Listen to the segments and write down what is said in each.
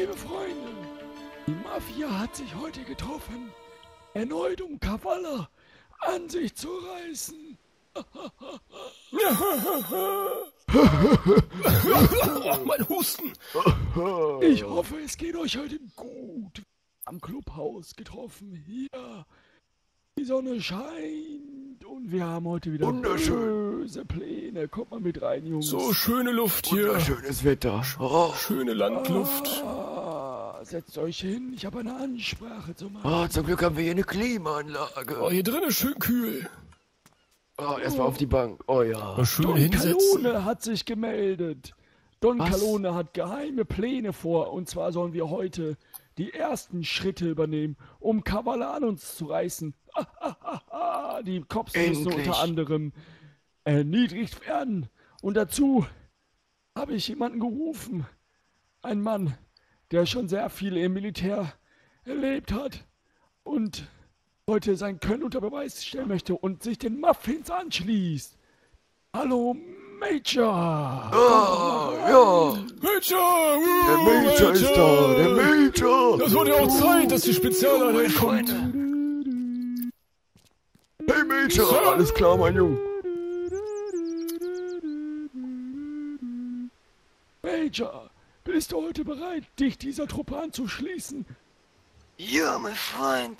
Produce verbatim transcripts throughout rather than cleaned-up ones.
Liebe Freunde, die Mafia hat sich heute getroffen, erneut um Kavala an sich zu reißen. Oh, mein Husten! Ich hoffe, es geht euch heute gut. Am Clubhaus getroffen, hier. Die Sonne scheint und wir haben heute wieder böse Pläne. Kommt mal mit rein, Jungs. So schöne Luft hier. Schönes Wetter. Oh. Schöne Landluft. Ah, setzt euch hin, ich habe eine Ansprache zu machen. Oh, zum Glück haben wir hier eine Klimaanlage. Oh, hier drin ist schön kühl. Oh, erstmal auf die Bank. Oh ja. Mal schön Don hinsetzen. Calone hat sich gemeldet. Don Was? Calone hat geheime Pläne vor. Und zwar sollen wir heute die ersten Schritte übernehmen, um Kavala an uns zu reißen. Die Cops müssen Endlich. unter anderem erniedrigt werden. Und dazu habe ich jemanden gerufen. Ein Mann, der schon sehr viel im Militär erlebt hat. Und heute sein Können unter Beweis stellen möchte und sich den Muffins anschließt. Hallo, Major! Oh, ja. Major! Der Major ist da. Der Major. Das wurde ja auch Zeit, dass die Spezialeinheit kommt. Hey, Major. Alles klar, mein Junge. Major, bist du heute bereit, dich dieser Truppe anzuschließen? Ja, mein Freund.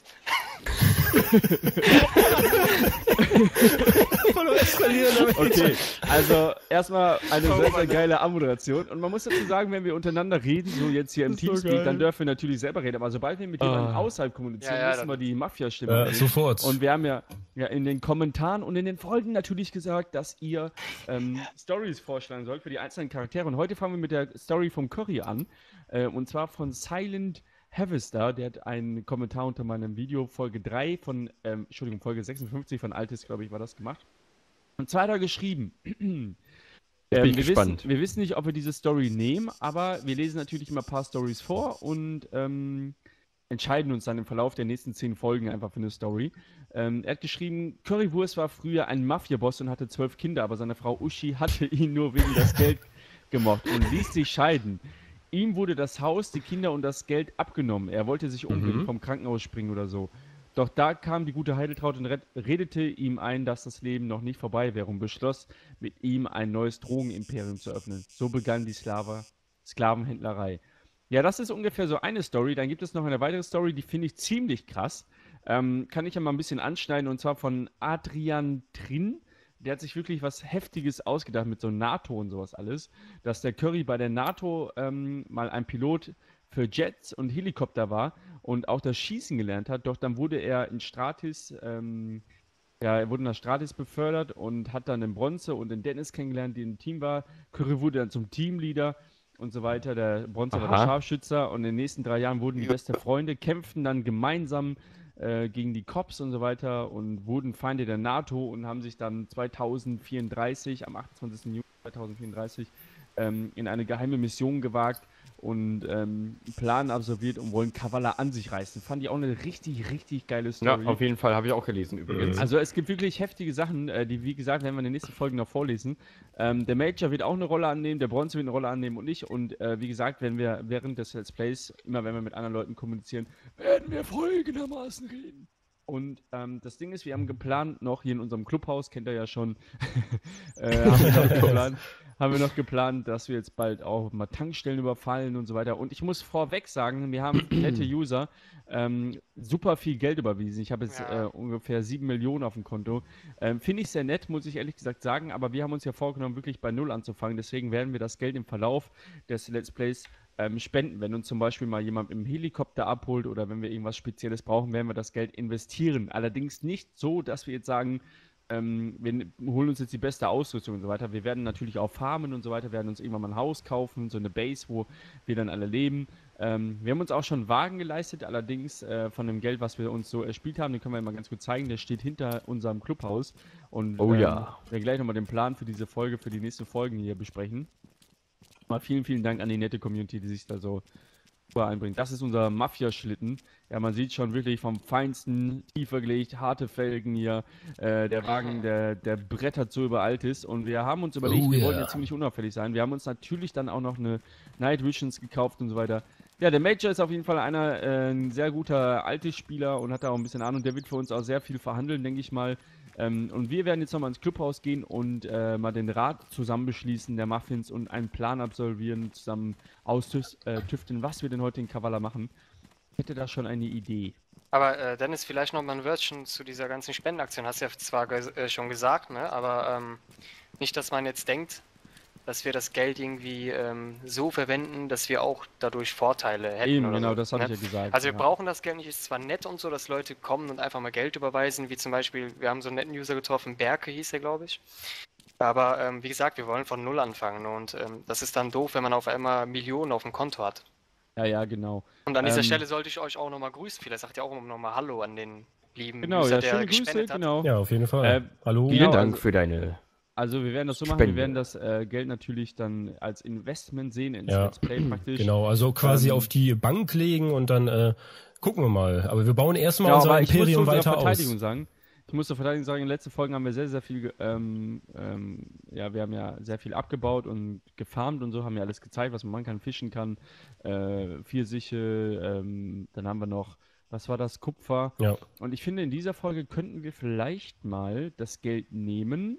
Okay, also erstmal eine sehr, sehr geile Anmoderation. Und man muss dazu sagen, wenn wir untereinander reden, so jetzt hier im Das ist so Teamspeak, geil. dann dürfen wir natürlich selber reden. Aber sobald wir mit jemandem Ah. außerhalb kommunizieren, Ja, ja, müssen dann- wir die Mafia-Stimme Äh, reden. sofort. Und wir haben ja, ja in den Kommentaren und in den Folgen natürlich gesagt, dass ihr ähm, Stories vorschlagen sollt für die einzelnen Charaktere. Und heute fangen wir mit der Story vom Curry an. Äh, und zwar von Silent Havister, der hat einen Kommentar unter meinem Video, Folge drei von, ähm, Entschuldigung, Folge sechsundfünfzig von Altis, glaube ich, war das gemacht. Und zwar hat er geschrieben, ähm, ich wir, gespannt. wissen, wir wissen nicht, ob wir diese Story nehmen, aber wir lesen natürlich immer ein paar Stories vor und ähm, entscheiden uns dann im Verlauf der nächsten zehn Folgen einfach für eine Story. Ähm, er hat geschrieben, Currywurst war früher ein Mafia-Boss und hatte zwölf Kinder, aber seine Frau Uschi hatte ihn nur wegen das Geld gemocht und ließ sich scheiden. Ihm wurde das Haus, die Kinder und das Geld abgenommen. Er wollte sich umbringen, vom Krankenhaus springen oder so. Doch da kam die gute Heideltraut und red redete ihm ein, dass das Leben noch nicht vorbei wäre und beschloss, mit ihm ein neues Drogenimperium zu öffnen. So begann die Slava Sklavenhändlerei. Ja, das ist ungefähr so eine Story. Dann gibt es noch eine weitere Story, die finde ich ziemlich krass. Ähm, kann ich ja mal ein bisschen anschneiden, und zwar von Adrian Trin. Der hat sich wirklich was Heftiges ausgedacht mit so NATO und sowas alles, dass der Curry bei der NATO ähm, mal ein Pilot für Jets und Helikopter war und auch das Schießen gelernt hat, doch dann wurde er in Stratis, ähm, ja, er wurde nach Stratis befördert und hat dann in Bronze und in Dennis kennengelernt, die im Team war. Curry wurde dann zum Teamleader und so weiter. Der Bronze war der Aha. Scharfschützer und in den nächsten drei Jahren wurden die beste Freunde, kämpften dann gemeinsam äh, gegen die Cops und so weiter und wurden Feinde der NATO und haben sich dann zweitausendvierunddreißig, am achtundzwanzigsten Juni zweitausendvierunddreißig, ähm, in eine geheime Mission gewagt und ähm, einen Plan absolviert und wollen Kavala an sich reißen. Fand ich auch eine richtig, richtig geile Ja, Story. auf jeden Fall, habe ich auch gelesen übrigens. Also es gibt wirklich heftige Sachen, äh, die, wie gesagt, werden wir in den nächsten Folgen noch vorlesen. Ähm, der Major wird auch eine Rolle annehmen, der Bronze wird eine Rolle annehmen und ich. Und äh, wie gesagt, wenn wir während des Let's Plays, immer wenn wir mit anderen Leuten kommunizieren, werden wir folgendermaßen reden. Und ähm, das Ding ist, wir haben geplant noch hier in unserem Clubhaus, kennt ihr ja schon, äh, haben, wir noch geplant, haben wir noch geplant, dass wir jetzt bald auch mal Tankstellen überfallen und so weiter. Und ich muss vorweg sagen, wir haben nette User ähm, super viel Geld überwiesen. Ich habe jetzt Ja. äh, ungefähr sieben Millionen auf dem Konto. Ähm, Finde ich sehr nett, muss ich ehrlich gesagt sagen, aber wir haben uns ja vorgenommen, wirklich bei Null anzufangen. Deswegen werden wir das Geld im Verlauf des Let's Plays ähm, spenden. Wenn uns zum Beispiel mal jemand im Helikopter abholt oder wenn wir irgendwas Spezielles brauchen, werden wir das Geld investieren. Allerdings nicht so, dass wir jetzt sagen, ähm, wir n- holen uns jetzt die beste Ausrüstung und so weiter. Wir werden natürlich auch farmen und so weiter, werden uns irgendwann mal ein Haus kaufen, so eine Base, wo wir dann alle leben. Ähm, wir haben uns auch schon einen Wagen geleistet, allerdings äh, von dem Geld, was wir uns so erspielt haben, den können wir mal ganz gut zeigen, der steht hinter unserem Clubhaus. Und Oh ähm, ja. wir werden gleich nochmal den Plan für diese Folge, für die nächste Folgen hier besprechen. Mal vielen, vielen Dank an die nette Community, die sich da so super einbringt. Das ist unser Mafia-Schlitten. Ja, man sieht schon wirklich vom Feinsten, tiefer gelegt, harte Felgen hier. Äh, der Wagen, der, der brettert so über Altis. Und wir haben uns überlegt, Oh wir ja. wollten jetzt ziemlich unauffällig sein. Wir haben uns natürlich dann auch noch eine Night Visions gekauft und so weiter. Ja, der Major ist auf jeden Fall einer, äh, ein sehr guter Altes-Spieler und hat da auch ein bisschen Ahnung. Der wird für uns auch sehr viel verhandeln, denke ich mal. Ähm, und wir werden jetzt nochmal ins Clubhaus gehen und äh, mal den Rat zusammen beschließen, der Muffins, und einen Plan absolvieren, zusammen austüfteln, was wir denn heute in Kavala machen. Ich hätte da schon eine Idee. Aber äh, Dennis, vielleicht noch mal ein Wörtchen zu dieser ganzen Spendenaktion. Hast du ja zwar ge äh, schon gesagt, ne? Aber ähm, nicht, dass man jetzt denkt, dass wir das Geld irgendwie ähm, so verwenden, dass wir auch dadurch Vorteile hätten. Eben, oder genau, so, das habe ne? ich ja gesagt. Also wir ja. brauchen das Geld nicht, ist zwar nett und so, dass Leute kommen und einfach mal Geld überweisen, wie zum Beispiel, wir haben so einen netten User getroffen, Berke hieß er, glaube ich. Aber ähm, wie gesagt, wir wollen von Null anfangen und ähm, das ist dann doof, wenn man auf einmal Millionen auf dem Konto hat. Ja, ja, genau. Und an dieser Ähm, Stelle sollte ich euch auch nochmal grüßen. Vielleicht sagt ihr auch nochmal Hallo an den lieben Genau, User, ja, der schöne Grüße, gespendet hat. genau. Ja, auf jeden Fall. Äh, Hallo. Vielen Genau, Dank also- für deine. Also wir werden das so machen, Spende. wir werden das äh, Geld natürlich dann als Investment sehen ins Ja, Let's Play praktisch. genau, also quasi Ähm, auf die Bank legen und dann äh, gucken wir mal. Aber wir bauen erstmal Ja, unser aber ich muss zu Imperium unserer weiter Verteidigung aus. sagen. Ich muss zur Verteidigung sagen, in den letzten Folgen haben wir sehr, sehr viel, ge- ähm, ähm, ja, wir haben ja sehr viel abgebaut und gefarmt und so, haben ja alles gezeigt, was man machen kann, fischen kann, äh, Pfirsiche, ähm, dann haben wir noch, was war das, Kupfer. Ja. Und ich finde, in dieser Folge könnten wir vielleicht mal das Geld nehmen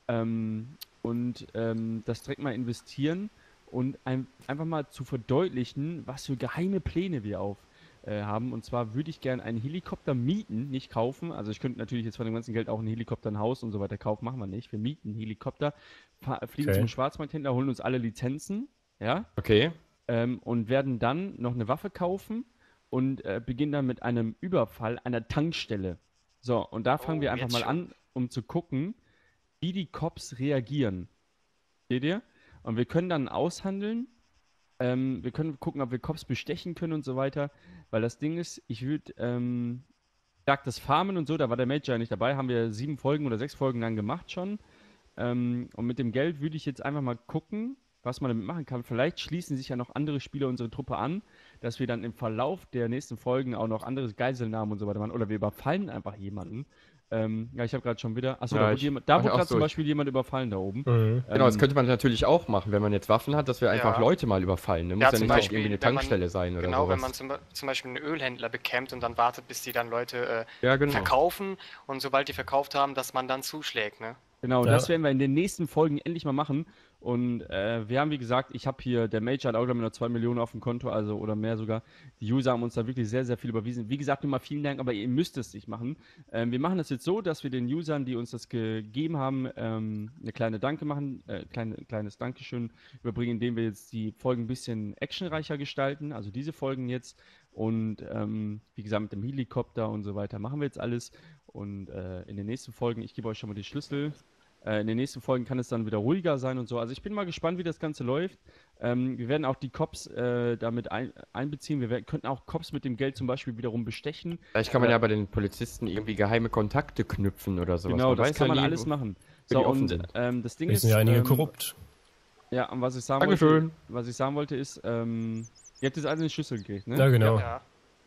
ähm, und ähm, das direkt mal investieren und ein, einfach mal zu verdeutlichen, was für geheime Pläne wir auf äh, haben. Und zwar würde ich gerne einen Helikopter mieten, nicht kaufen. Also ich könnte natürlich jetzt von dem ganzen Geld auch einen Helikopter, ein Haus und so weiter kaufen, machen wir nicht. Wir mieten einen Helikopter, fahr, fliegen Okay. zum Schwarzmarkthändler, holen uns alle Lizenzen, ja, Okay. ähm, und werden dann noch eine Waffe kaufen und äh, beginnen dann mit einem Überfall einer Tankstelle. So, und da fangen Oh, wir einfach jetzt mal schon. an, um zu gucken, wie die Cops reagieren. Seht ihr? Und wir können dann aushandeln. Ähm, wir können gucken, ob wir Cops bestechen können und so weiter. Weil das Ding ist, ich würde, ähm, ich sag das Farmen und so, da war der Major ja nicht dabei, haben wir sieben Folgen oder sechs Folgen lang gemacht schon. Ähm, und mit dem Geld würde ich jetzt einfach mal gucken, was man damit machen kann. Vielleicht schließen sich ja noch andere Spieler unsere Truppe an, dass wir dann im Verlauf der nächsten Folgen auch noch andere Geiselnahmen und so weiter machen. Oder wir überfallen einfach jemanden. Ähm, ja, ich habe gerade schon wieder. Achso, Ja, da wurde, ich- jemand, da ach, wurde ach gerade so, zum ich- Beispiel jemand überfallen da oben. Mhm. Genau, das Ähm, könnte man natürlich auch machen, wenn man jetzt Waffen hat, dass wir einfach Ja. Leute mal überfallen. Ne? Muss Ja, ja, zum nicht Beispiel, Beispiel, irgendwie eine wenn man- Tankstelle sein oder Genau, sowas. wenn man zum, zum Beispiel einen Ölhändler bekämpft und dann wartet, bis die dann Leute äh, ja, genau. verkaufen und sobald die verkauft haben, dass man dann zuschlägt, ne? Genau, Ja. das werden wir in den nächsten Folgen endlich mal machen. Und äh, wir haben, wie gesagt, ich habe hier, der Major hat auch glaube ich noch zwei Millionen auf dem Konto, also oder mehr sogar. Die User haben uns da wirklich sehr, sehr viel überwiesen. Wie gesagt, nochmal vielen Dank, aber ihr müsst es nicht machen. Ähm, wir machen das jetzt so, dass wir den Usern, die uns das gegeben haben, ähm, eine kleine Danke machen, äh, kleine, kleines Dankeschön überbringen, indem wir jetzt die Folgen ein bisschen actionreicher gestalten, also diese Folgen jetzt. Und ähm, wie gesagt, mit dem Helikopter und so weiter machen wir jetzt alles. Und äh, in den nächsten Folgen, ich gebe euch schon mal die Schlüssel. Äh, in den nächsten Folgen kann es dann wieder ruhiger sein und so. Also ich bin mal gespannt, wie das Ganze läuft. Ähm, wir werden auch die Cops äh, damit ein, einbeziehen. Wir werden, könnten auch Cops mit dem Geld zum Beispiel wiederum bestechen. Vielleicht kann man Ja. ja bei den Polizisten irgendwie geheime Kontakte knüpfen oder sowas. Genau, das weiß kann ja man nie, alles machen. für So, die offen und sind. ähm, das Ding Es ist. sind ja einige ähm, korrupt. Ja, und was ich sagen Dankeschön. wollte, was ich sagen wollte ist, ähm, ihr habt jetzt alle den Schlüssel gekriegt, ne? Ja, genau. Ja.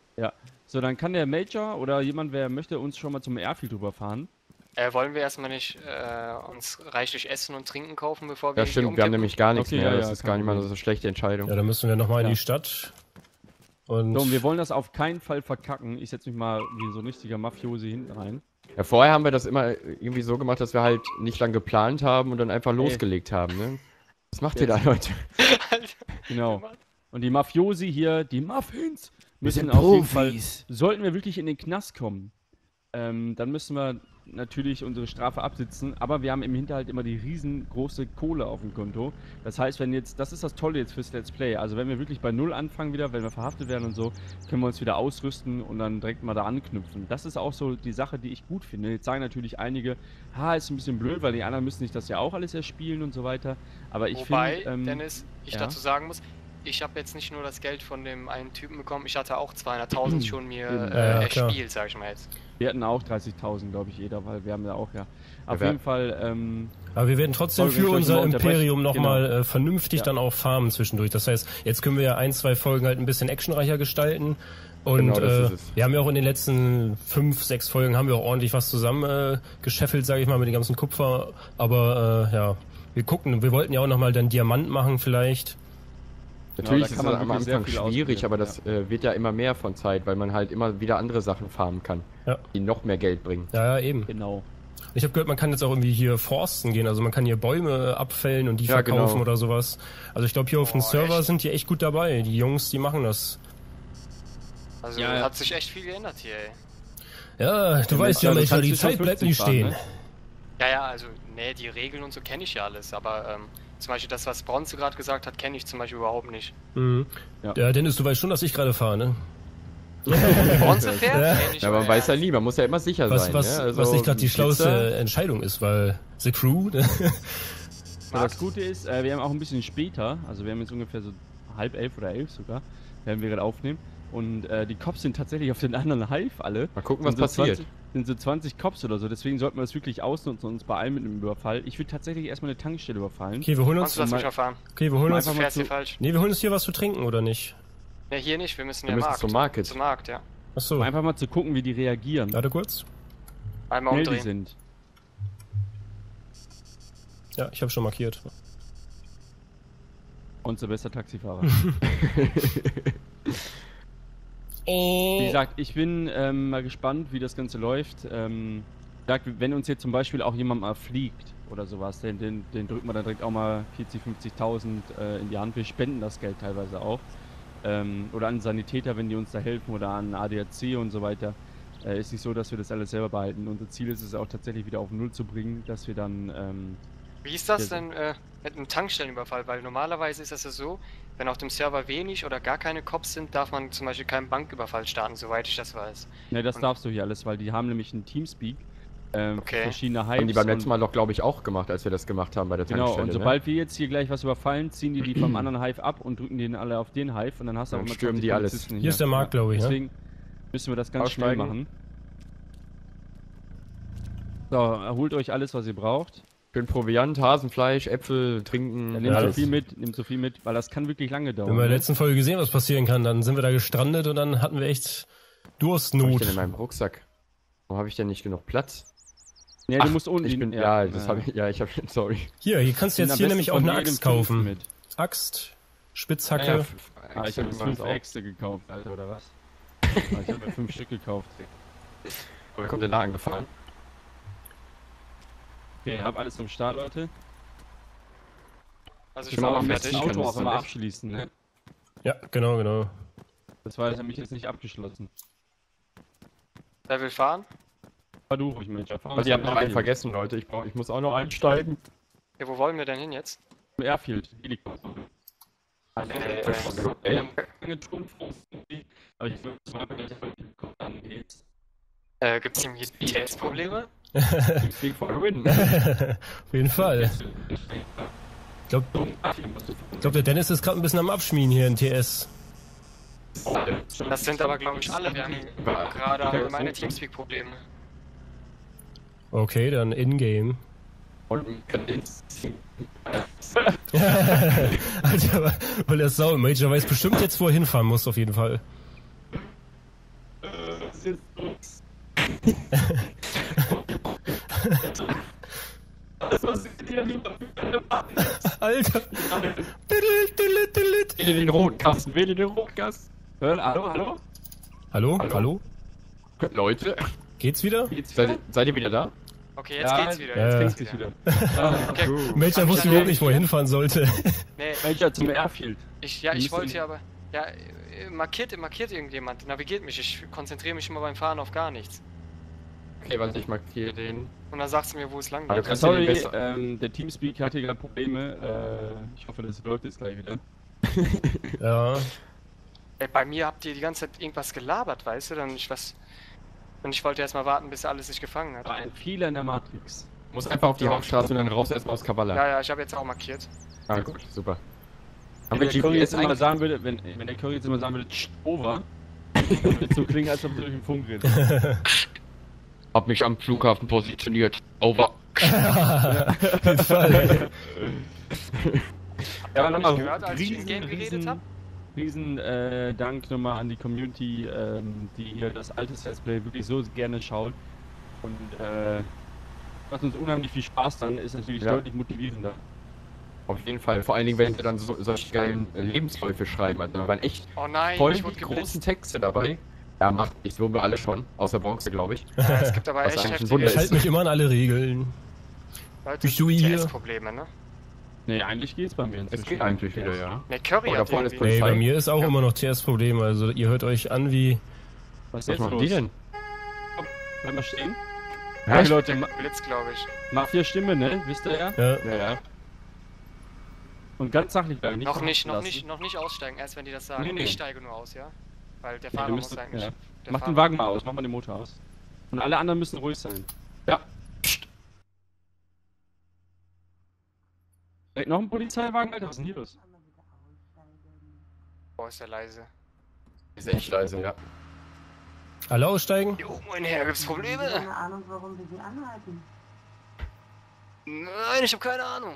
So, dann kann der Major oder jemand, wer möchte, uns schon mal zum Airfield rüberfahren. Äh, wollen wir erstmal nicht äh, uns reichlich Essen und Trinken kaufen, bevor wir Ja, hier stimmt, wir haben umkippen? nämlich gar nichts Okay, mehr. ja, das ja, ist kein gar nicht mal Problem. so eine schlechte Entscheidung. Ja, dann müssen wir nochmal in Ja. die Stadt. Und So, und wir wollen das auf keinen Fall verkacken. Ich setze mich mal wie so ein richtiger Mafiosi hinten rein. Ja, vorher haben wir das immer irgendwie so gemacht, dass wir halt nicht lang geplant haben und dann einfach losgelegt haben. Ne? Was macht ihr da, Leute? Genau. Und die Mafiosi hier, die Muffins, Wir müssen sind auf jeden Fall, Profis. sollten wir wirklich in den Knast kommen, ähm, dann müssen wir natürlich unsere Strafe absitzen, aber wir haben im Hinterhalt immer die riesengroße Kohle auf dem Konto. Das heißt, wenn jetzt, das ist das Tolle jetzt fürs Let's Play, also wenn wir wirklich bei Null anfangen wieder, wenn wir verhaftet werden und so, können wir uns wieder ausrüsten und dann direkt mal da anknüpfen. Das ist auch so die Sache, die ich gut finde. Jetzt sagen natürlich einige, ha, ist ein bisschen blöd, weil die anderen müssen sich das ja auch alles erspielen und so weiter, aber ich Wobei, finde... Ähm, Dennis, ich ja. dazu sagen muss, ich habe jetzt nicht nur das Geld von dem einen Typen bekommen, ich hatte auch zweihunderttausend schon mir Ja, äh, ja, klar. erspielt, sag ich mal jetzt. Wir hatten auch dreißigtausend, glaube ich, jeder, weil wir haben ja auch, ja. Auf wer- jeden Fall, ähm, Aber wir werden trotzdem Sorry, wenn für ich euch unser mal unterbreche. Imperium nochmal Genau. äh, vernünftig Ja. dann auch farmen zwischendurch. Das heißt, jetzt können wir ja ein, zwei Folgen halt ein bisschen actionreicher gestalten. Und Genau, das äh, ist es. wir haben ja auch in den letzten fünf, sechs Folgen haben wir auch ordentlich was zusammen äh, gescheffelt, sage ich mal, mit dem ganzen Kupfer. Aber äh, ja, wir gucken, wir wollten ja auch nochmal dann Diamant machen vielleicht. Natürlich da ist kann es man am wirklich sehr Anfang viel schwierig, ausprobieren, aber das äh, wird ja immer mehr von Zeit, weil man halt immer wieder andere Sachen farmen kann, Ja. die noch mehr Geld bringen. Ja, ja, eben. Genau. Ich habe gehört, man kann jetzt auch irgendwie hier forsten gehen, also man kann hier Bäume abfällen und die Ja, verkaufen genau. oder sowas. Also ich glaube, hier auf dem Boah, Server echt? sind die echt gut dabei. Die Jungs, die machen das. Also Ja, ja. hat sich echt viel geändert hier, ey. Ja, du weißt ja, also Melcher, kannst die du schon Zeit bleibt fünfzig nicht fahren, stehen. ne? Ja, ja, also, nee, die Regeln und so kenne ich ja alles, aber ähm, zum Beispiel das, was Bronze gerade gesagt hat, kenne ich zum Beispiel überhaupt nicht. Mhm. Ja. Ja. Dennis, du weißt schon, dass ich gerade fahre, ne? Bronze fährt? Ja. Kenn ich Ja, man aber weiß ja erst. nie, man muss ja immer sicher Was, sein. was, ne? Also was nicht gerade die Blitzer- schlauste Entscheidung ist, weil The Crew, ne? Ja, das Gute ist, äh, wir haben auch ein bisschen später, also wir haben jetzt ungefähr so halb elf oder elf sogar, werden wir gerade aufnehmen. Und äh, die Cops sind tatsächlich auf den anderen Hive alle. Mal gucken, was Sind so passiert. zwanzig, sind so zwanzig Cops oder so, deswegen sollten wir das wirklich ausnutzen und uns beeilen mit einem Überfall. Ich würde tatsächlich erstmal eine Tankstelle überfallen. Okay, wir holen uns, Kannst du das mal- mich mal fahren? okay, wir holen uns, Du Einfach mal fährst hier zu- falsch. nee, wir holen uns hier was zu trinken, oder nicht? Ne, hier nicht, wir müssen Wir ja müssen Markt. zum Market. Zum Markt, ja. Achso, Einfach mal zu gucken, wie die reagieren. warte kurz. Einmal Schnell die umdrehen. sind. Ja, ich habe schon markiert. Unser bester Taxifahrer. Wie Äh, gesagt, ich bin ähm, mal gespannt, wie das Ganze läuft. Ähm, wie gesagt, wenn uns jetzt zum Beispiel auch jemand mal fliegt oder sowas, den, den, den drücken wir dann direkt auch mal vierzig, fünfzigtausend äh, in die Hand. Wir spenden das Geld teilweise auch. Ähm, oder an Sanitäter, wenn die uns da helfen, oder an A D A C und so weiter. Äh, ist nicht so, dass wir das alles selber behalten. Unser Ziel ist es auch tatsächlich wieder auf Null zu bringen, dass wir dann ähm, Wie ist das Ja, denn äh, mit einem Tankstellenüberfall? Weil normalerweise ist das ja so, wenn auf dem Server wenig oder gar keine Cops sind, darf man zum Beispiel keinen Banküberfall starten, soweit ich das weiß. Ne, das Und- darfst du hier alles, weil die haben nämlich einen Teamspeak. Ähm, Okay. für verschiedene Hives. Haben die beim letzten und- Mal doch, glaube ich, auch gemacht, als wir das gemacht haben bei der Genau, Tankstelle. und sobald wir jetzt hier gleich was überfallen, ziehen die die vom anderen Hive ab und drücken den alle auf den Hive und dann hast du Dann auch immer stürmen zwanzig die alles. Polizisten Hier ist der Markt, glaube ich, ne? Deswegen müssen wir das ganz Aussteigen. schnell machen. So, erholt euch alles, was ihr braucht. Ne? Schön Proviant, Hasenfleisch, Äpfel, Trinken. Dann Ja, nehmt so das- viel mit, nehmt so viel mit, weil das kann wirklich lange wir dauern. haben in der ne? letzten Folge gesehen, was passieren kann. Dann sind wir da gestrandet und dann hatten wir echt Was hab ich Durstnot. denn in meinem Rucksack? Warum habe ich denn nicht genug Platz? Nee, Ach, du musst unten. Ich bin, ja, das habe ich, ja, ich habe, sorry. Hier, hier kannst du Nimm jetzt am hier besten nämlich auch von eine jedem Axt fünf kaufen. Mit. Axt, Spitzhacke. Ja, Ah, ich habe jetzt fünf Äxte gekauft, Alter, oder was? Ah, ich habe mir fünf Stück gekauft. Woher kommt der da angefahren? Okay, ich hab alles zum Start, Leute. Also ich Genau, war auch am fertig. besten Auto können wir auch das immer nicht. abschließen, ne? Ja, genau, genau. Das war nämlich jetzt nicht abgeschlossen. Wer will fahren? Fahr du ruhig, Mensch. Fahr Also, ihr habt noch einen vergessen, Leute. Ich, brauch, ich muss auch noch einsteigen. Ja, wo wollen wir denn hin jetzt? Airfield, Helikopter. Äh, Wir haben keine Tonfunktion, aber ich würde mal gleich auf den Helikopter angeht. äh, gibt's hier B T S-Probleme? Big for the win. Auf jeden Fall. Ich glaube, glaub, der Dennis ist gerade ein bisschen am Abschmieden hier in T S. Das sind aber, glaube ich, alle. Wir haben gerade allgemeine Teamspeak-Probleme. Okay, dann in-game. Und Alter, weil der Sau, Major weiß bestimmt jetzt, wo er hinfahren muss, auf jeden Fall. Alter. Diddle, diddle, diddle. wähle den Rotkasten, wähle den Rotkasten. Hallo, hallo? Hallo? Hallo? Leute, Geht's wieder? seid, seid ihr wieder da? Okay, jetzt Ja, geht's wieder. ja, Jetzt ja. geht's wieder. wieder. Okay, Major wusste überhaupt nicht, wo er hinfahren sollte. nee, Welcher zum Airfield? ich, ja, Wir ich müssen- wollte ja aber. Ja, äh, markiert, markiert irgendjemand, navigiert mich. Ich konzentriere mich immer beim Fahren auf gar nichts. Okay, warte, ich markiere den. Und dann sagst du mir, wo es lang Aber du geht. kannst ja Sorry, den besser. ähm, der Teamspeak hatte gerade Probleme. Äh, ich hoffe, das läuft jetzt gleich wieder. Ja. Ey, bei mir habt ihr die ganze Zeit irgendwas gelabert, weißt du? Dann ich was. Und ich wollte erst mal warten, bis er alles sich gefangen hat. War ein Fehler in der Matrix. Muss einfach auf die Hauptstraße und dann raus erstmal aus Kavala. Ja, ja, ich habe jetzt auch markiert. Ah, gut, super. Wenn Haben wir der Curry G P S jetzt immer eigentlich? sagen würde, wenn, wenn der Curry jetzt immer sagen würde, "Tsch, over, dann würde es so klingen, als ob du durch den Funk redest. Hab mich am Flughafen positioniert. Over. Auf jeden Fall. Ja, aber Habt ihr nochmal mich gehört, als ich riesen, in-game geredet riesen, hab? riesen äh, Dank nochmal an die Community, ähm, die hier das alte Let's Play wirklich so gerne schaut. Und äh, macht uns unheimlich viel Spaß dann, ist natürlich Ja. deutlich motivierender. Auf jeden Fall. Vor allen Dingen, wenn sie dann so, solche geilen äh, Lebensläufe schreiben. Also da waren echt Oh nein, voll ich die wurde großen geblitzt. Texte dabei. Ja, macht nichts, wurden wir alle schon. Außer Bronze, glaube ich. Ja, es gibt aber Was echt eigentlich ein heftige Wunder Ich halte mich immer an alle Regeln. Leute, Ich tue hier. Probleme, ne? Nee, eigentlich geht's bei mir Es inzwischen. geht eigentlich wieder, ja. Ne, Curry Oder hat vorne ist irgendwie... Nee, Polizei. bei mir ist auch immer noch T S-Problem. Also ihr hört euch an wie... Was ist Was jetzt machen los? die denn? Bleib mal stehen. Ja, Okay, Leute, ma Blitz, glaube ich. Mafia Stimme, ne? Wisst ihr ja? Ja. Ja, ja. Und ganz sachlich bleiben. Noch verhaften nicht, noch lassen. nicht, noch nicht aussteigen, erst wenn die das sagen. Nee, nee. Ich steige nur aus, ja? Weil der Ja, Fahrer wir muss müssen, eigentlich... ja. der Mach Fahrer- den Wagen mal aus, mach mal den Motor aus. Und alle anderen müssen ruhig sein. Ja. Direkt noch ein Polizeiwagen, Alter, was ist denn hier los? Boah, ist der leise. Ist echt leise, ja. Alle aussteigen? Jo, mein Herr, gibt's Probleme? Keine Ahnung, warum wir sie anhalten. Nein, ich habe keine Ahnung.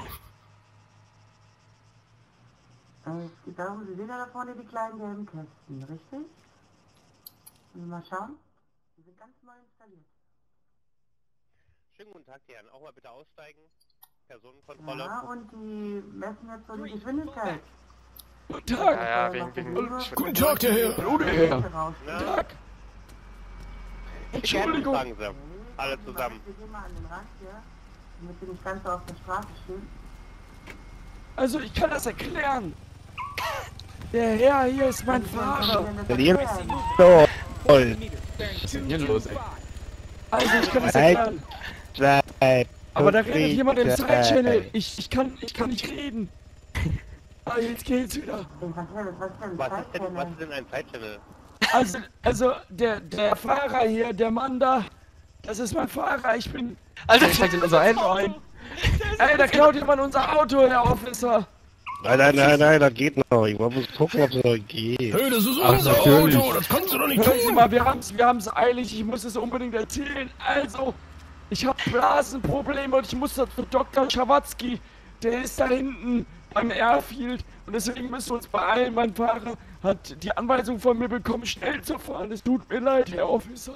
Äh, da Sie sehen ja da vorne die kleinen gelben Kästen, richtig? Mal schauen. Die sind ganz neu installiert. Schönen guten Tag, die Herren. Auch mal bitte aussteigen. Personenkontrolle. Ja, und die messen jetzt so die Geschwindigkeit. Guten Tag. Ja, ja, wegen... wegen Guten Tag, der Herr. Hallo, der Herr. Guten Tag. Entschuldigung. Sagen Sie. Alle zusammen. Wir gehen mal an den Rand hier, damit wir nicht ganz so auf der Straße stehen. Also, ich kann das erklären. Der Herr hier ist mein Fahrer. So, voll. Was ist denn hier los, ey? Also, ich kann das Nein. erklären. Drei. Aber da redet jemand im Side-Channel. Ich, ich, kann, ich kann nicht reden. Ah, jetzt geht's wieder. Was denn, was denn? Was ist denn, was ist denn ein Zeitchannel? Also, also der, der Fahrer hier, der Mann da, das ist mein Fahrer. Ich bin... Alter, Der steigt in unser Auto ein. Ey, da klaut jemand unser Auto, Herr Officer. Nein, nein, nein, nein, das geht noch. Ich muss gucken, ob es noch geht. Hey, das ist Ach, unser natürlich. Auto, das kannst du doch nicht Hören Sie tun. mal, wir haben's, wir haben's eilig. Ich muss es unbedingt erzählen. Also, ich habe Blasenprobleme und ich muss das für Doktor Schawatzki. Der ist da hinten beim Airfield. Und deswegen müssen wir uns beeilen. Mein Fahrer hat die Anweisung von mir bekommen, schnell zu fahren. Es tut mir leid, Herr Officer.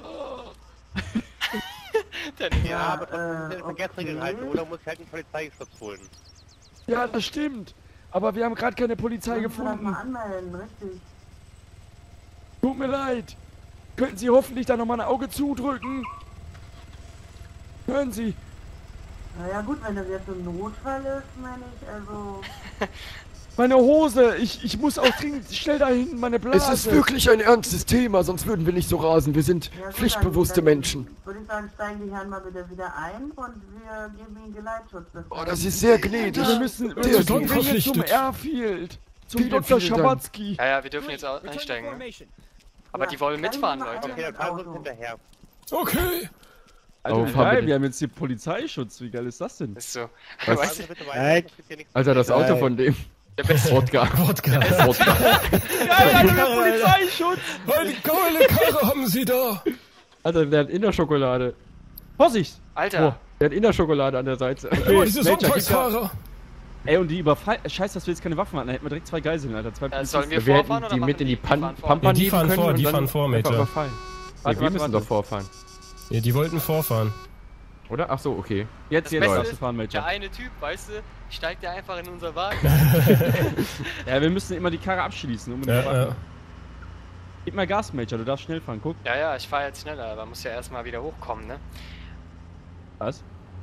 Ja, aber äh, trotzdem ist Verkehrsregeln okay. halten, oder muss ich halt einen Polizeischutz holen? Ja, das stimmt. Aber wir haben gerade keine Polizei Müssen wir das gefunden. mal anmelden, richtig. Tut mir leid. Könnten Sie hoffentlich da nochmal ein Auge zudrücken? Hören Sie. Naja gut, wenn das jetzt ein Notfall ist, meine ich, also... Meine Hose. Ich, ich muss auch dringend schnell da hinten meine Blase. Es ist wirklich ein ernstes Thema, sonst würden wir nicht so rasen. Wir sind Ja, gut, pflichtbewusste dann- dann Menschen. Würde ich sagen, steigen die Herren mal bitte wieder ein und wir geben ihnen Geleitschutz. bis Oh, dahin. das ist sehr gnädig. Wir müssen, wir Der müssen ist dringend zum verpflichtet. Airfield. Zum Vielen, Doktor vielen Dank. Schawatzki. Ja, ja, wir dürfen jetzt au- einsteigen, ne? Aber Ja, die wollen steigen mitfahren, Sie mal Leute. ein Okay, dann ins fahren wir uns Auto. hinterher. Okay. Alter, Oh, wie fahr geil, bitte. wir haben jetzt hier Polizeischutz. Wie geil ist das denn? Ist so. Was? Weißt Fahren du, Sie bitte weiter, Nein. das gibt hier nichts Alter, das zu Auto sehen. von dem. der beste Wodka. Wodka. Wodka. Geil, Alter, der Polizeischutz. Eine geile Karre haben Sie da. Alter, der hat Innerschokolade. Vorsicht! Alter, Oh, der hat Innerschokolade an der Seite. Immer diese Major, Sonntagsfahrer. Ey, und die überfallen. Scheiße, dass wir jetzt keine Waffen hatten. Da hätten wir direkt zwei Geiseln, Alter. Zwei äh, sollen wir Wir vorfahren hätten oder die machen mit in die Pan fahren vor? Pampa Ja, die nehmen fahren können vor, und die dann fahren vor, einfach Major. überfallen. Warte, Nee, wir warte, müssen warte. doch vorfahren. Ja, die wollten vorfahren. Oder? Ach so, okay. Jetzt, Das jetzt Beste darfst du ist, fahren, der Major. eine Typ, weißt du, steigt der einfach in unser Wagen. Ja, wir müssen immer die Karre abschließen. Um Ja, ja. Gib mal Gas, Major, du darfst schnell fahren. Guck. Ja, ja, ich fahre jetzt schneller, aber muss ja erstmal wieder hochkommen, ne? Was?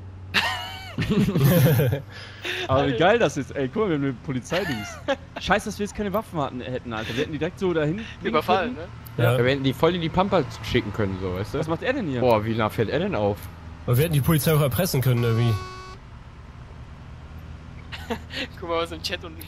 Aber wie geil das ist. Ey, guck mal, wir haben eine Polizeidings. Scheiße, dass wir jetzt keine Waffen hatten, hätten, Alter. Wir hätten die direkt so dahin. bringen Überfallen, können. ne? Ja. Ja, wir hätten die voll in die Pampa schicken können, so, weißt du? Was macht er denn hier? Boah, wie nah fällt er denn auf? Aber wir hätten die Polizei auch erpressen können, oder wie? Guck mal, was im Chat unten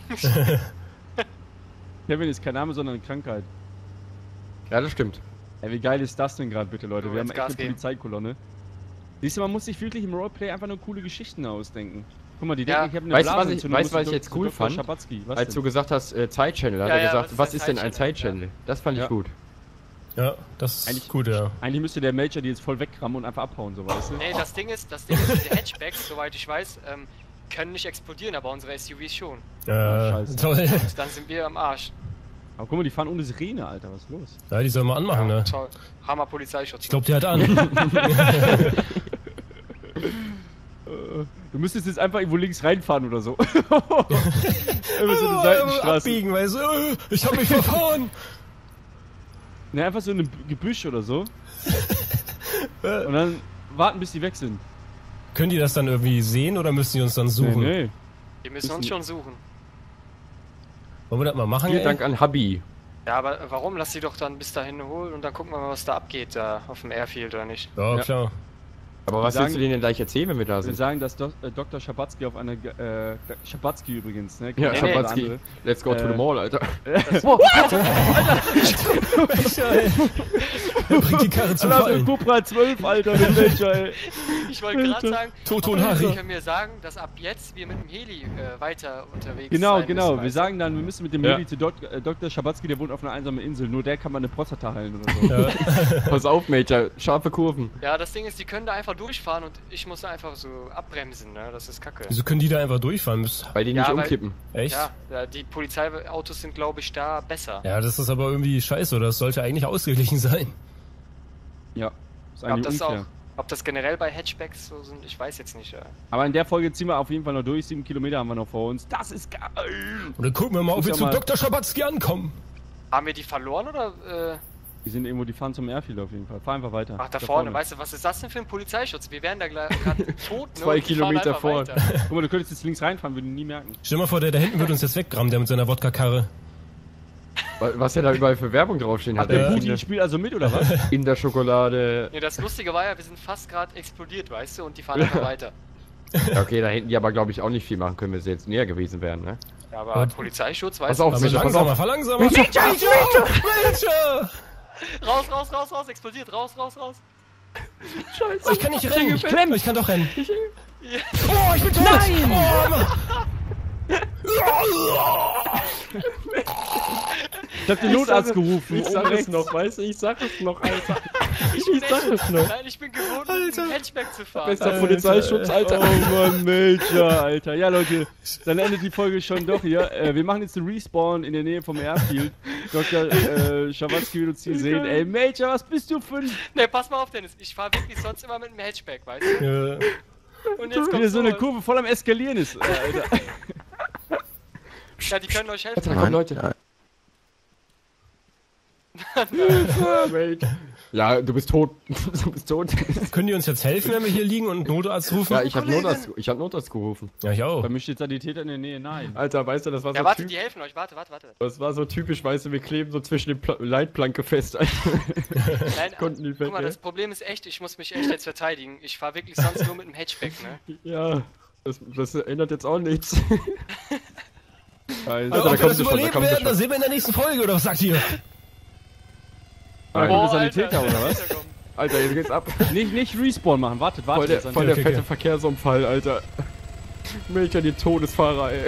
Kevin ist kein Name, sondern eine Krankheit. Ja, das stimmt. Ey, wie geil ist das denn gerade, bitte, Leute? So, Wir haben jetzt echt Gas eine geben. Polizeikolonne. Siehst du, man muss sich wirklich im Roleplay einfach nur coole Geschichten ausdenken. Guck mal, die Ja. denken, ich habe eine Weißt du, was ich- Blasenentzündung, weißt du, was muss ich jetzt zu cool Doktor fand? Schabatzki. Was Als denn? du gesagt hast, äh, Zeitchannel, hat Ja, er ja, gesagt, was ist was ein ist denn ein Zeitchannel? Zeitchannel? Das fand ich Ja. gut. Ja, das ist Eigentlich- gut, ja. Eigentlich müsste der Major die jetzt voll wegrammen und einfach abhauen, so weißt du? Nee, das Ding ist, das Ding ist, diese Hatchbacks, soweit ich weiß, ähm, können nicht explodieren, aber unsere S U Vs schon. Ja, scheiße. toll. Und dann sind wir am Arsch. Aber guck mal, die fahren ohne Sirene, Alter, was ist los? Ja, die sollen wir anmachen, ne? Toll. Hammer Polizeischutz. Ich glaube, die hat an. Du müsstest jetzt einfach irgendwo links reinfahren oder so. Immer so eine Seitenstraße. Abbiegen, weißt du? Äh, Ich hab mich verfahren. Ne, einfach so in einem Gebüsch oder so. Und dann warten, bis die weg sind. Können die das dann irgendwie sehen oder müssen die uns dann suchen? Nee, nee. Die müssen uns schon suchen. Wollen wir das mal machen, Vielen ey? Dank an Hubby. Ja, aber warum? Lass sie doch dann bis dahin holen und dann gucken wir mal, was da abgeht, da auf dem Airfield oder nicht. Ja, Ja. klar. Aber was sagen- willst du denen denn gleich erzählen, wenn wir da Wir sind? sagen, dass Do äh, Doktor Schabatzky auf einer, äh, Schabatzky übrigens, ne? Ja, Nee, nee, Schabatzky. Let's go to Äh, the mall, Alter. Bringt die Karre zum Fallen. Cobra zwölf, Alter, der Welcher, ey. Ich wollte gerade sagen, Toto und Sie Harry. können mir sagen, dass ab jetzt wir mit dem Heli äh, weiter unterwegs Genau, sein genau. müssen, Wir weißt du? sagen dann, wir müssen mit dem Ja. Heli zu Dok äh, Doktor Schabatzky, der wohnt auf einer einsamen Insel. Nur der kann man eine Prostata heilen oder so. Ja. Pass auf, Major. Scharfe Kurven. Ja, das Ding ist, die können da einfach durchfahren und ich muss einfach so abbremsen, ne? Das ist kacke. Wieso können die da einfach durchfahren? Müssen- Weil die Ja, nicht weil- umkippen. Echt? Ja, ja, die Polizeiautos sind, glaube ich, da besser. Ja, das ist aber irgendwie scheiße, oder? Das sollte eigentlich ausgeglichen sein. Ja, ist Ob eigentlich das unfair. auch, ob das generell bei Hatchbacks so sind, ich weiß jetzt nicht. Ja. Aber in der Folge ziehen wir auf jeden Fall noch durch. Sieben Kilometer haben wir noch vor uns. Das ist geil. Und dann gucken wir mal, ob Muss wir ja zu mal- Doktor Schabatzky ankommen. Haben wir die verloren oder? Äh, Die sind irgendwo, die fahren zum Airfield auf jeden Fall. Fahr einfach weiter. ach, da vorne, weißt du, was ist das denn für ein Polizeischutz? Wir wären da gleich gerade tot, ne? Zwei und die fahren Kilometer einfach vor. weiter. Guck mal, du könntest jetzt links reinfahren, würden nie merken. Stell mal vor, der da hinten wird uns jetzt wegrammen, der mit seiner Wodka-Karre. Was der da überall für Werbung draufstehen hat. Der Ja. Putin spielt also mit, oder was? In der Schokolade. Nee, das Lustige war ja, wir sind fast gerade explodiert, weißt du, und die fahren einfach weiter. Ja, okay, da hätten die aber, glaube ich, auch nicht viel machen können, wenn sie jetzt näher gewesen wären, ne? Ja, aber Aber- Polizeischutz, Pass weißt auf, du. Aber Major, pass langsamer, auf. verlangsamer. Major, Major, Major! Raus, raus, raus, raus, explodiert, raus, raus, raus. Oh, ich kann nicht rennen. Ich, klemm. ich kann doch rennen. Oh, ich bin tot. Nein! Oh, Mann. Ich hab den Notarzt gerufen. Ich oben sag es rechts. noch, weißt du, ich sag es noch, Alter. Ich bin sag es noch. Nein, ich bin gewohnt, mit dem Hatchback zu fahren. Bester Polizeischutz, Alter. Oh Mann, Major, Alter. Ja, Leute, dann endet die Folge schon doch hier. Äh, wir machen jetzt einen Respawn in der Nähe vom Airfield. Doktor äh, Schabatzky wird uns hier sehen. Ey, Major, was bist du für ein... Ne, pass mal auf, Dennis. Ich fahre wirklich sonst immer mit dem Hatchback, weißt du? Ja. Und jetzt Wieder kommt so eine sowas. Kurve voll am Eskalieren ist, äh, Alter. Ja, die können euch helfen. Da kommen Leute. Ja, du bist tot. Du bist tot. Können die uns jetzt helfen, wenn wir hier liegen und einen Notarzt rufen? Ja, ich hab Notarzt, ich hab Notarzt gerufen. Ja, ich auch. Bei mir steht Sanitäter in der Nähe, nein. Alter, weißt du, das war so Ja, warte, typ- die helfen euch. Warte, warte, warte. das war so typisch, weißt du, wir kleben so zwischen den Pla Leitplanke fest. Alter. Nein, Konnten die guck mal, weg, das Problem ist echt, ich muss mich echt jetzt verteidigen. Ich fahre wirklich sonst nur mit dem Hatchback, ne? Ja, das, das ändert jetzt auch nichts. Scheiße. Also, da ob wir kommen das sie schon, da überleben kommen sie werden, schon. das sehen wir in der nächsten Folge, oder was sagt ihr? Da kommt der Sanitäter, Alter, oder was? Sanitäter kommt. Alter, jetzt geht's ab. Nicht, nicht Respawn machen, wartet, Voll wartet. der, voll der okay, fette okay. Verkehrsunfall, Alter. Milcher, die Todesfahrer, ey.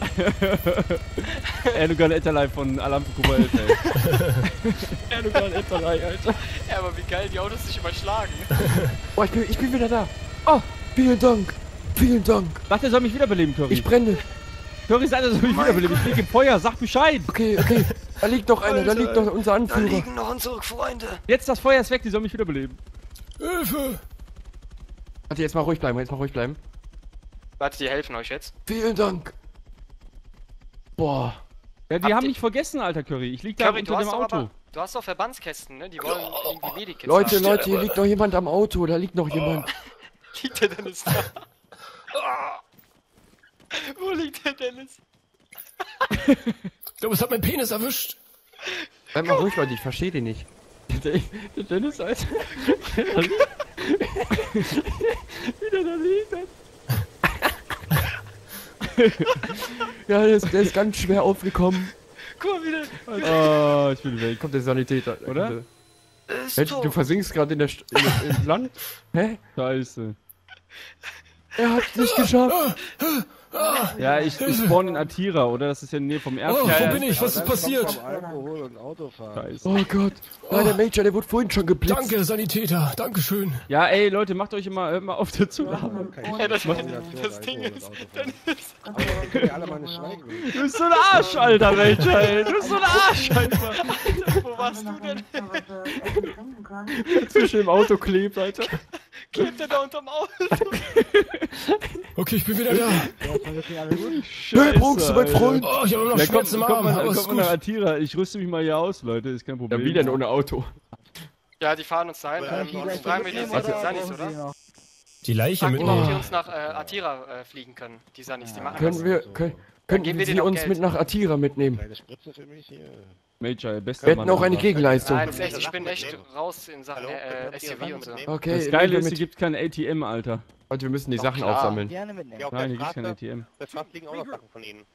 Erdogan Etterlei von Alarm für Kuba elf, ey. Erdogan Etterlei, Alter. Ja, aber wie geil die Autos sich überschlagen. Oh, ich bin, ich bin wieder da. Oh, vielen Dank. Vielen Dank. Sagt, er soll mich wiederbeleben, Curry. Ich brenne. Curry sagt, er soll mich wiederbeleben. Ich liege im Feuer, sag Bescheid. Okay, okay. Da liegt doch einer, da liegt doch unser Da Anführer. liegen noch unsere Freunde. Jetzt das Feuer ist weg, die soll mich wiederbeleben. Hilfe! Warte, jetzt mal ruhig bleiben, jetzt mal ruhig bleiben. Warte, die helfen euch jetzt. Vielen Dank. Boah. Ja, die Habt haben ihr- mich vergessen, Alter Curry. Ich lieg da Curry, du unter dem hast, doch Auto. aber, du hast doch Verbandskästen, ne? Die wollen irgendwie Medikits Leute, haben. Leute, hier liegt noch jemand am Auto. Da liegt noch jemand. Liegt der Dennis da? Wo liegt der Dennis? Ich glaube, es hat mein Penis erwischt. Bleib mal ruhig, Leute, ich verstehe den nicht. Der, der Dennis, Alter. Wie der da liegt, Alter. Ja, der ist, der ist ganz schwer aufgekommen. Guck mal wieder. Oh, ich bin weg. Kommt der Sanitäter, Oder? Ist Mensch, du tot. versinkst gerade in der St in, im Land. Hä? Scheiße. Er hat es nicht geschafft. Ja, ich, ich spawn in Atira, oder? Das ist ja in der Nähe vom Oh, Airfield. wo bin ich? Was ist passiert? Alkohol und Autofahren. Scheiße. Oh Gott. Ja, der Major, der wurde vorhin schon geblitzt. Danke, Sanitäter. Dankeschön. Ja, ey, Leute, macht euch immer, hört mal auf dazu. Ja, das, das Ding ist, Dennis, Aber dann können wir alle mal nicht schweigen. Du bist so ein Arsch, Alter, Major, ey. Du bist so ein Arsch, einfach. wo warst du denn? Zwischen dem Auto klebt, Alter. Klebt er da unterm Auto? Okay, ich bin wieder da. Hey, Brooks, du mein Freund. Oh, ich habe noch Ja, komm, Schmerzen im komm, Arm. mal, Aber komm ist mal nach gut. Atira. Ich rüste mich mal hier aus, Leute. Ist kein Problem. Ja, wie denn ohne Auto? Ja, die fahren uns dahin. Ja, Ähm, die und gleich fragen wir die mitnehmen, Sanis, oder? Die Leiche Frag die, mitnehmen. ob die uns nach äh, Atira äh, fliegen können. Die Sanis, die machen Können das. wir, können, können geben wir Sie denen auch uns Geld. mit nach Atira mitnehmen? Kleine Spritze für mich hier. Major, bester Wir hätten Mann. auch eine einfach. Gegenleistung. Nein, das ist echt, ich bin echt raus in Sachen Hallo, äh, könnt ihr S U V Sachen und so. mitnehmen? Okay, Das nehmen Geile wir ist, hier mit. gibt kein A T M, Alter. Und wir müssen die Doch, Sachen klar. aufsammeln. Gerne mitnehmen. Ja, auf Nein, hier der gibt's kein A Straße, T M. der Straße liegen auch noch Sachen von Ihnen.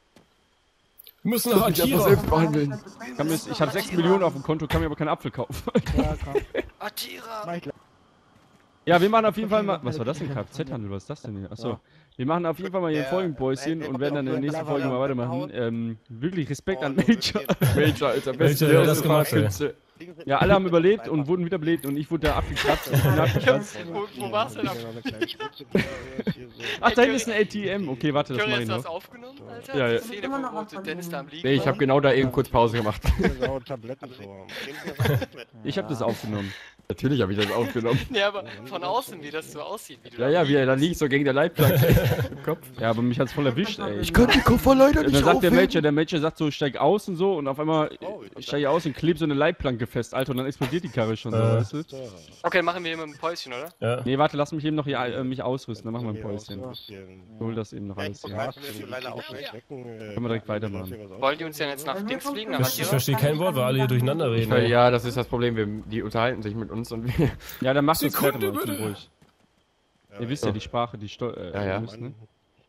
Wir müssen nach Ich einfach Atira. selbst behandeln. Kann mir, ich habe sechs Millionen auf dem Konto, kann mir aber keinen Apfel kaufen. Ja, komm. Atira! Mach ich gleich. Ja, wir machen auf jeden Fall mal. Was war das denn? Kfz-Handel, was ist das denn hier? Achso. Wir machen auf jeden Fall mal hier Der- Folgenpäuschen der- und werden dann in der nächsten der- Folge mal der- weitermachen. Ähm, wirklich Respekt an Oh, Major. Major, Alter, Major, wer hat das gemacht, ey? Fliegen Sie- Ja, alle haben überlebt und wurden wiederbelebt und ich wurde da abgekratzt und bin abgekratzt. Wo, wo war's denn? Hier noch eine kleine Spritze. Hier so. Ach, da hinten ist ein A T M. Okay, warte, das Curry, mach hast ich du das noch. aufgenommen, Alter? Ja, ja. Die Szene, wo, wo Dennis da am Liegen Nee, ich war? habe genau da eben kurz Pause gemacht. Hier auch Tabletten vor. Nehmen Sie das alles mit. Ich habe das aufgenommen. Natürlich habe ich das aufgenommen. Nee, aber von außen, wie das so aussieht. Wie du Ja, da ja, wie er da liegt, so gegen der Leitplanke im Kopf. Ja, aber mich hat's voll erwischt, ey. Ich kann die Koffer leider Und nicht dann sagt der Major, aufheben. der Major sagt so, steig aus und so und auf einmal Oh, äh, steig ich aus und kleb so eine Leitplanke fest, Alter, und dann explodiert die Karre schon so, Äh. weißt du? Okay, machen wir hier mit einem Päuschen, oder? Ja. Nee, warte, lass mich eben noch hier äh, mich ausrüsten, dann machen wir ein Hier auch Päuschen. so ein bisschen. Ich hol das eben noch Ja, alles ich muss hier. halt mir leider auch nicht. Können wir direkt weitermachen. Wollen die uns denn jetzt nach Dings fliegen? Nach Ich, ich Atira? verstehe kein Wort, weil alle hier durcheinander reden. Weil, ey. ja, das ist das Problem. Wir, die unterhalten sich mit uns und wir. Ja, dann machst du es Sekunde, fertig, mal, bitte. zum ruhig. Ihr wisst ja die Sprache, die Steu äh, Ja, ja. ihr müsst, ne?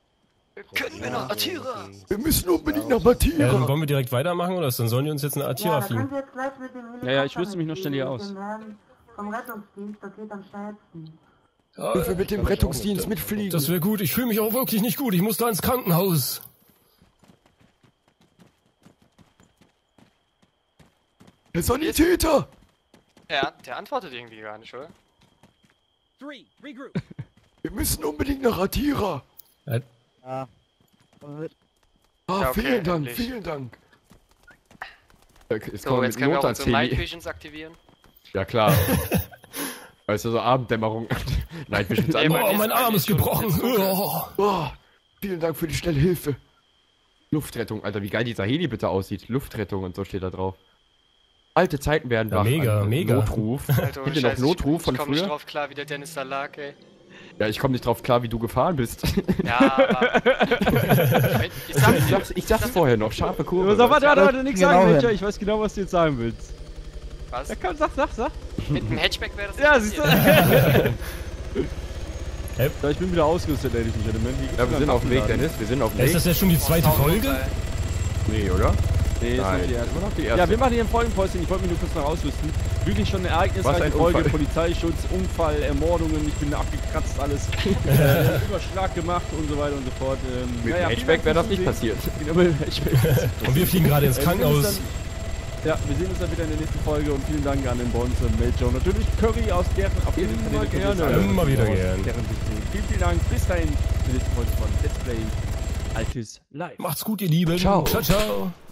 Können wir nach Atira? Wir müssen unbedingt nach Ja, dann Atira. wollen wir direkt weitermachen oder was? Dann sollen die uns jetzt nach Ja, Atira da fliegen. können Sie jetzt gleich mit dem Helikopter Ja, ja, ich rüste mich noch schnell hier mitfliegen, aus. mit dem Herrn vom Rettungsdienst, das geht am schnellsten. Dürfen wir mit dem Rettungsdienst mitfliegen? Das wäre gut. Ich fühle mich auch wirklich nicht gut. Ich muss da ins Krankenhaus. Der Sanitäter! Ja, der antwortet irgendwie gar nicht, oder? Wir müssen unbedingt nach Atira. Ja, Ah, Ja, okay, vielen Dank, endlich. vielen Dank. Jetzt So, kommen wir jetzt mit können wir auch unsere Night Notarzt-Heli. Visions aktivieren. Ja, klar. Weißt du, so Abenddämmerung. Night Visions Nee, an. bei Oh, mir mein ist Arm eigentlich ist schon gebrochen. jetzt dunkel. Oh. Oh, vielen Dank für die schnelle Hilfe. Luftrettung. Alter, wie geil dieser Heli bitte aussieht. Luftrettung und so steht da drauf. Alte Zeiten werden Ja, wach. mega, Alter. mega. Notruf. Alter, Kennt ihr noch Scheiße, Notruf ich, von ich komm nicht früher? drauf klar, wie der Dennis da lag, ey. Ja, ich komme nicht drauf klar, wie du gefahren bist. Ja, aber... ich sag Ich sag's, ich sag's vorher noch. Scharfe Kurve. So, warte, warte, warte, nichts Genau sagen, hin. Major, ich weiß genau, was du jetzt sagen willst. Was? Ja, komm, sag, sag, sag. Mit einem Hatchback wäre das Ja, nicht siehst du. passiert. Ja, ich bin wieder ausgerüstet, Ladies and Gentlemen. Hier gibt's Ja, wir wieder sind einen auf dem Weg, Waffenladen. Dennis. Wir sind auf dem Ist Weg. das jetzt schon die zweite Folge? Nee, oder? Nee, ist noch Nein, die das erste. war noch die erste. Ja, wir machen hier ein Folgenpäuschen. Ich wollte mich nur kurz noch ausrüsten. Wirklich schon eine Was ereignisreiche ein Folge. Unfall. Polizeischutz, Unfall, Ermordungen. Ich bin abgekratzt, alles. äh, Überschlag gemacht und so weiter und so fort. Ähm, Mit naja, dem vielen Hatchback Dank wäre das fürs nicht Zusehen. passiert. Genau, mit dem Hatchback. Und wir fliegen gerade ins Äh, wir sehen uns Krankenhaus. dann- Ja, wir sehen uns dann wieder in der nächsten Folge und vielen Dank an den Bonds und Major. Natürlich Curry aus deren auf jeden Immer Fall gerne. Immer wieder gern. Deren System. Vielen, vielen Dank. Bis dahin. Die nächste Folge von Let's Play Altes Live. Macht's gut, ihr Lieben. Ciao. Ciao, ciao.